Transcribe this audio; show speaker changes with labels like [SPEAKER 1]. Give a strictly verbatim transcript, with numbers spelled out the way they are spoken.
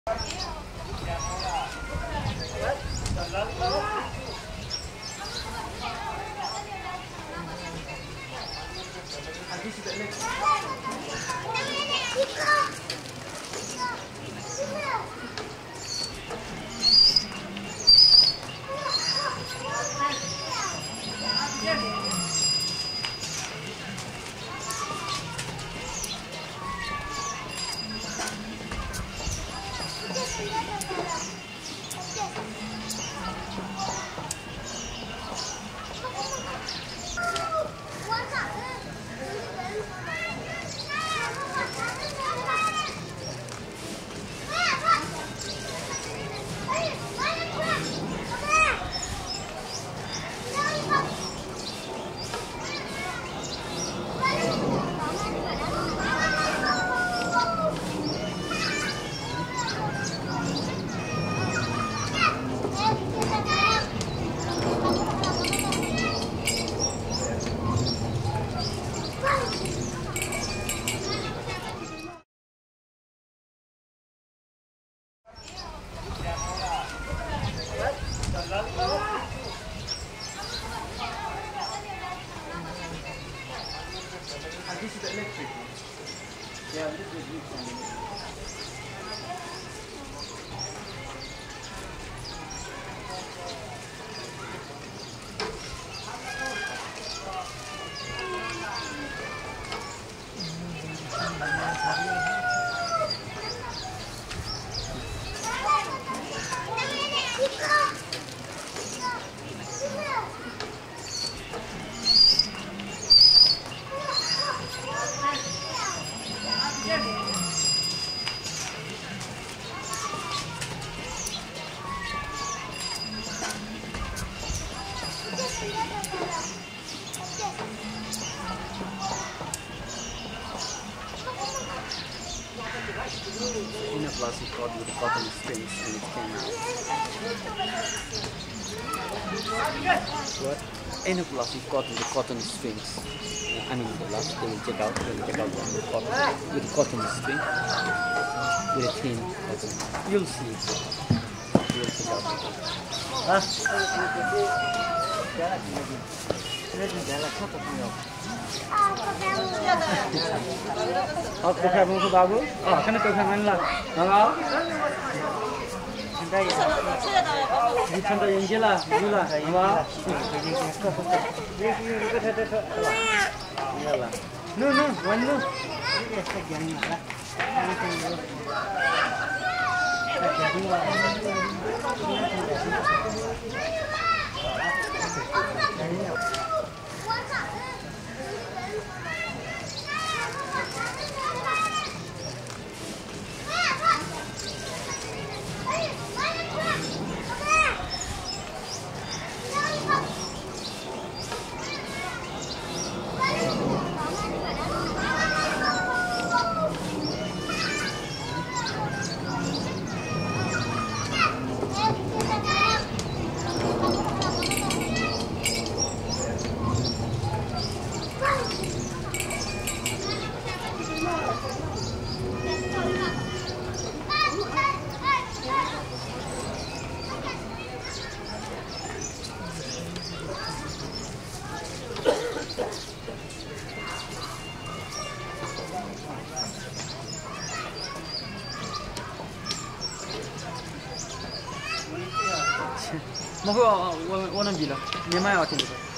[SPEAKER 1] This is the electric one. Yeah, this is the one. In a plastic cord with a cotton strings and it came out. What? In a plastic cord with the cotton strings. I mean the last they will check out they will check out on the cotton with the cotton string with a thin cotton. You'll see. You'll check out. Ah. Oh, kau kamu tu bagus. Oh, kan kau kamu lah. Halo. Sampai. Di sana yang jelas, jelas. Halo. Iyalah. No, no, one no. Mau, mau, mau nak bila? Ni mana awak tengok?